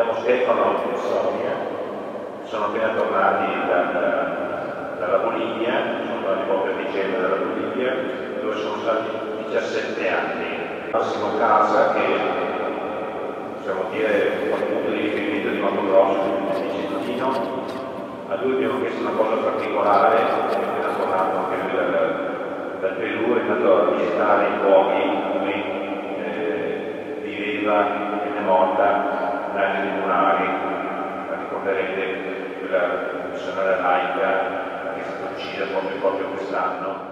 abbiamo Stefano e Sonia, sono appena tornati dalla Bolivia, sono tornati proprio a dicembre dalla Bolivia, dove sono stati 17 anni. Massimo Casa, che possiamo dire un punto di riferimento di Mato Grosso, di Cestino, a lui abbiamo chiesto una cosa particolare, è appena tornato anche lui dal Perù, è andato a visitare i luoghi in cui viveva ed è morta Nageli Murari, la ricorderete, quella missionaria laica che è stata uccisa proprio quest'anno.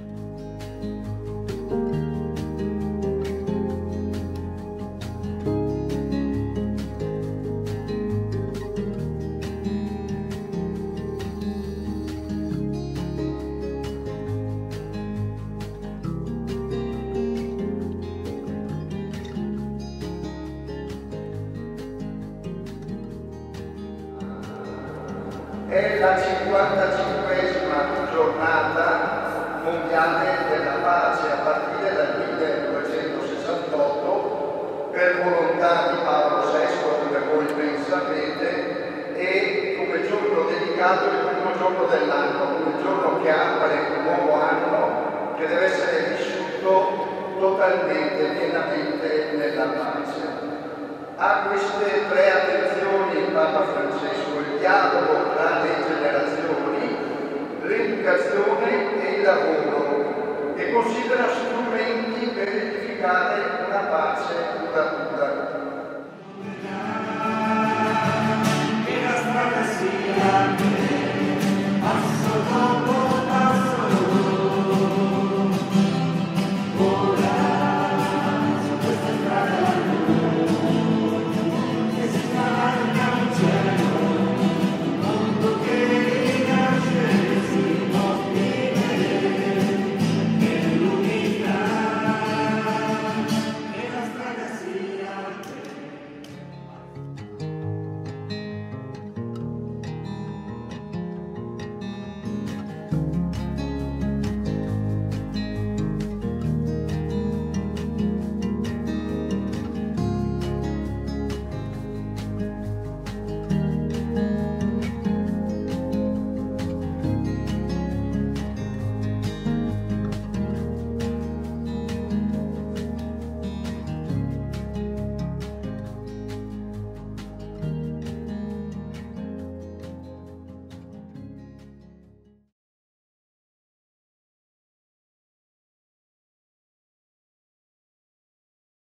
È la 55esima giornata mondiale della pace a partire dal 1968 per volontà di Paolo VI, come voi ben sapete, e come giorno dedicato il primo giorno dell'anno, un giorno che apre un nuovo anno che deve essere vissuto totalmente, pienamente nella pace. A queste tre attenzioni il Papa Francesco: il dialogo tra le generazioni, l'educazione e il lavoro, che considera strumenti per edificare